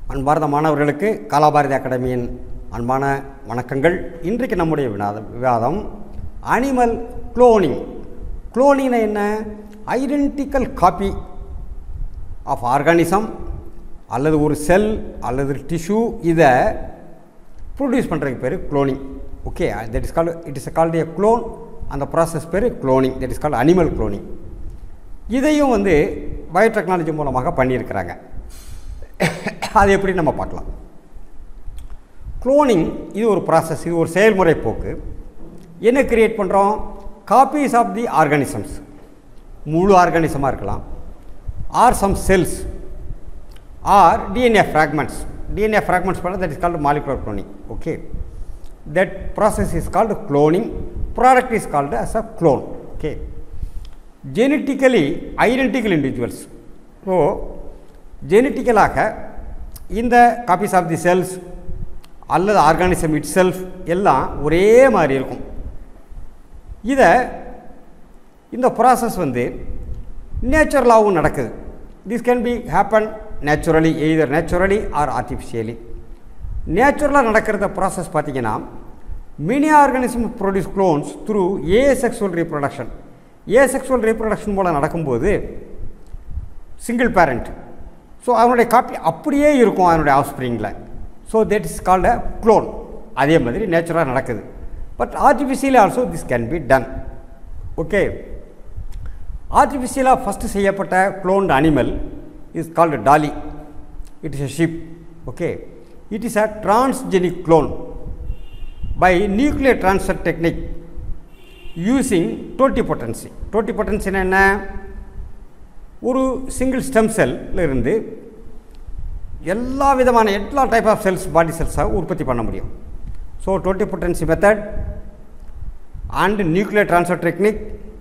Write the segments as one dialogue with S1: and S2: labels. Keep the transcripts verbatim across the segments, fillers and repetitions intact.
S1: அன்பார்ந்த மாணவர்களுக்கு கலாபாரதி அகாடமியின் அன்பான வணக்கங்கள். இன்றைக்கு நம்முடைய விவாதம் அனிமல் குளோனிங். குளோனிங் என்ன? ஐடென்டிக்கல் காப்பி ஆஃப் ஆர்கானிசம் அல்லது ஒரு செல் அல்லது டிஷ்யூ இதை ப்ரொடியூஸ் பண்ணுறதுக்கு பேர் cloning. Okay, that is called it is called a clone. அந்த ப்ராசஸ் பேர் cloning. That is called animal cloning. இதையும் வந்து பயோடெக்னாலஜி மூலமாக பண்ணியிருக்கிறாங்க. அது எப்படி நம்ம பார்க்கலாம். குளோனிங் இது ஒரு ப்ராசஸ், இது ஒரு செயல்முறை போக்கு. என்ன கிரியேட் பண்ணுறோம்? காப்பீஸ் ஆஃப் தி ஆர்கானிசம்ஸ், முழு ஆர்கானிசமாக இருக்கலாம், or some cells, or DNA fragments. DNA fragments பண்ணால் that is called molecular cloning. Okay, that process is called cloning. Product is called as a clone. Okay, genetically identical individuals. So ஜெனட்டிக்கலாக இந்த copies of the cells அல்லது organism itself எல்லாம் ஒரே மாதிரி இருக்கும். இதை இந்த ப்ராசஸ் வந்து நேச்சுரலாகவும் நடக்குது. This can be happen naturally, either naturally or artificially. நேச்சுரலாக நடக்கிறத ப்ராசஸ் பார்த்திங்கன்னா many organism produce clones through asexual reproduction. Asexual reproduction மூலம் நடக்கும்போது சிங்கிள் பேரண்ட், ஸோ அதனுடைய காப்பி அப்படியே இருக்கும் அதனுடைய ஆஃப்ஸ்ப்ரிங்கில். So that is called a clone. அதே மாதிரி நேச்சுரலாக நடக்குது. But artificially also this can be done. Okay, ஆர்டிஃபிஷியலாக ஃபஸ்ட்டு செய்யப்பட்ட cloned animal is called Dolly. It is a sheep. Okay, it is a transgenic clone by nuclear transfer technique using totipotency. டோட்டிபொட்டன்சினா என்ன? ஒரு single stem செல்லில் இருந்து எல்லா விதமான எல்லா டைப் ஆஃப் செல்ஸ், பாடி செல்ஸாக உற்பத்தி பண்ண முடியும். So totipotency method and nuclear transfer technique,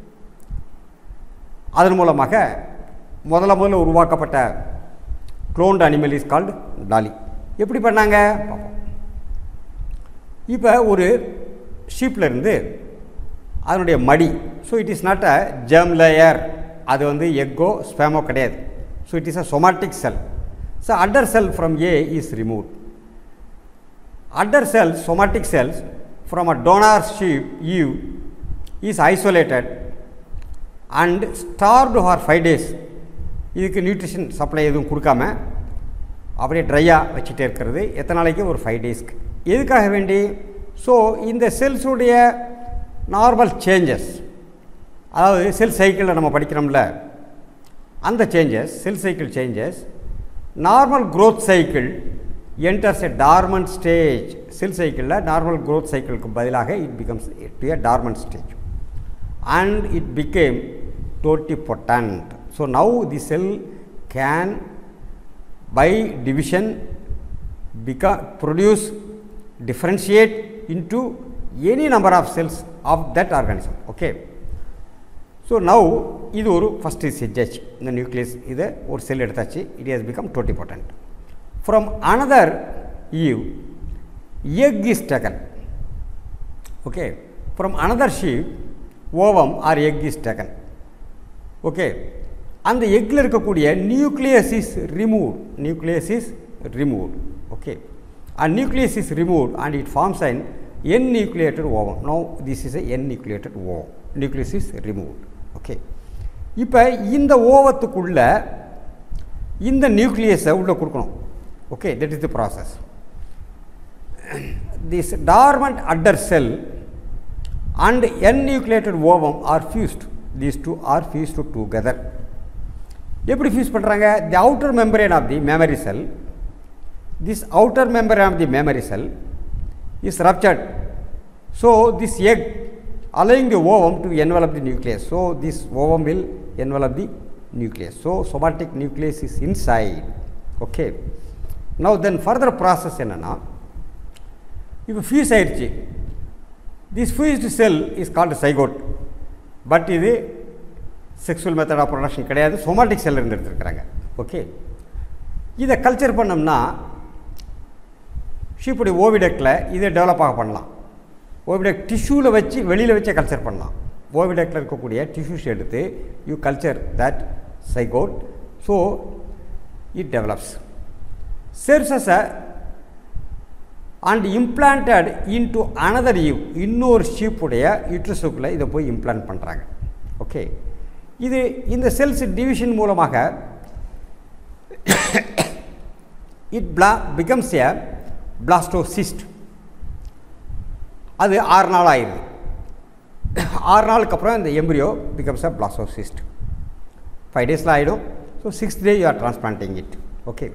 S1: அதன் மூலமாக முதல்ல முதல்ல உருவாக்கப்பட்ட cloned animal is called Dolly. எப்படி பண்ணாங்க பார்ப்போம். இப்போ ஒரு ஷீப்பில் இருந்து அதனுடைய மடி, so it is not a germ layer, அது வந்து எக்கோ ஸ்பேமோ கிடையாது. So it is a somatic sell. So udder cell from a is remove. Udder cells, somatic cells from a donor sheep ewe is isolated and starved for five days. இதுக்கு nutrition supply எதுவும் கொடுக்காம அப்படியே ட்ரையாக வச்சுட்டே இருக்கிறது. எத்தனை நாளைக்கு? ஒரு ஃபைவ் டேஸ்க்கு. எதுக்காக வேண்டி? ஸோ இந்த செல்ஸுடைய நார்மல் சேஞ்சஸ், அதாவது செல் சைக்கிளில் நம்ம படிக்கிறோம்ல, அந்த changes, cell cycle changes, normal growth cycle enters a dormant stage. Cell சைக்கிளில் நார்மல் க்ரோத் சைக்கிளுக்கு பதிலாக it becomes to a dormant stage and it became totipotent. So now the cell can by division become produce differentiate into any number of cells of that organism. Okay, so now இது ஒரு first stage. இந்த nucleus இதை ஒரு cell எடுத்தாச்சு, it has become totipotent. From another ewe egg is taken. Okay, from another sheep ovum or egg is taken. Okay, அந்த எக்கில் இருக்கக்கூடிய nucleus is removed. Nucleus is removed. Okay, and nucleus is removed and it forms an enucleated ovum. No this is a enucleated ovum. Nucleus is removed. Okay, இப்போ இந்த ஓவத்துக்குள்ள இந்த நியூக்ளியஸை உள்ளே கொடுக்கணும். Okay, that is the process. This dormant அடர் cell and enucleated ovum are fused. These two are fused together. எப்படி fuse பண்ணுறாங்க? The outer membrane of the memory cell, this outer membrane of the memory cell is ruptured. So this egg allowing the ovum to envelop the nucleus. So this ovum will envelop the nucleus. So somatic nucleus is inside. Okay, now then further process enna, if fuse airuchu, this fused cell is called zygote. But இது sexual method of production கிடையாது, somatic cell இருந்து எடுத்துருக்காங்க. Okay, இதை culture பண்ணோம்னா ஷீப்புடைய ஓவிடெக்டில் இதை develop ஆக பண்ணலாம். ஓவிடெக்ட் டிஷ்யூவில் வச்சு வெளியில் வச்சே கல்ச்சர் பண்ணலாம். ஓவிடெக்டில் இருக்கக்கூடிய டிஷ்யூஸ் எடுத்து you culture that zygote. So it develops. serves as a and implanted into another eve, இன்னொரு ஷீப்புடைய யூட்ரஸுக்குள்ளே இதை போய் இம்ப்ளான்ட் பண்ணுறாங்க. ஓகே, இது இந்த செல்ஸ் டிவிஷன் மூலமாக it bla becomes a blastocyst. அது ஆறு நாள் ஆயிடுது. ஆறு நாளுக்கு அப்புறம் இந்த embryo becomes a blastocyst. Five டேஸில் ஆகிடும். So sixth day you are transplanting it. Okay,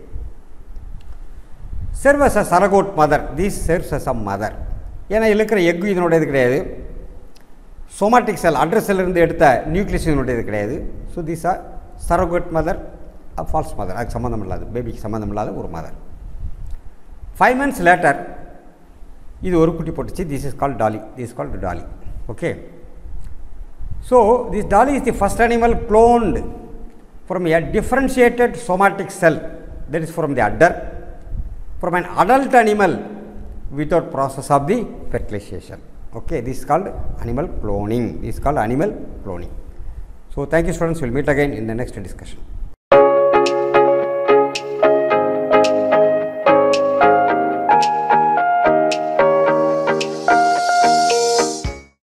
S1: serve as a surrogate mother. This serves as a mother. ஏன்னா இருக்கிற எக்கு இதனுடையது கிடையாது. சோமாட்டிக் செல் அட்ரஸ் செல்லிருந்து எடுத்த நியூக்ளியஸ் இதனுடையது கிடையாது. So this are surrogate mother, false mother. அதுக்கு சம்மந்தம் இல்லாத, பேபிக்கு சம்மந்தம் இல்லாத ஒரு மதர். ஃபைவ் மந்த்ஸ் லேட்டர் இது ஒரு குட்டி போட்டுச்சு. This is called Dolly. This is called Dolly. Okay, so this Dolly is the first animal cloned from a differentiated somatic cell, that is from the udder, from an adult animal without process of the fertilization. Okay, this is called animal cloning. This is called animal cloning. So thank you students, we will meet again in the next discussion.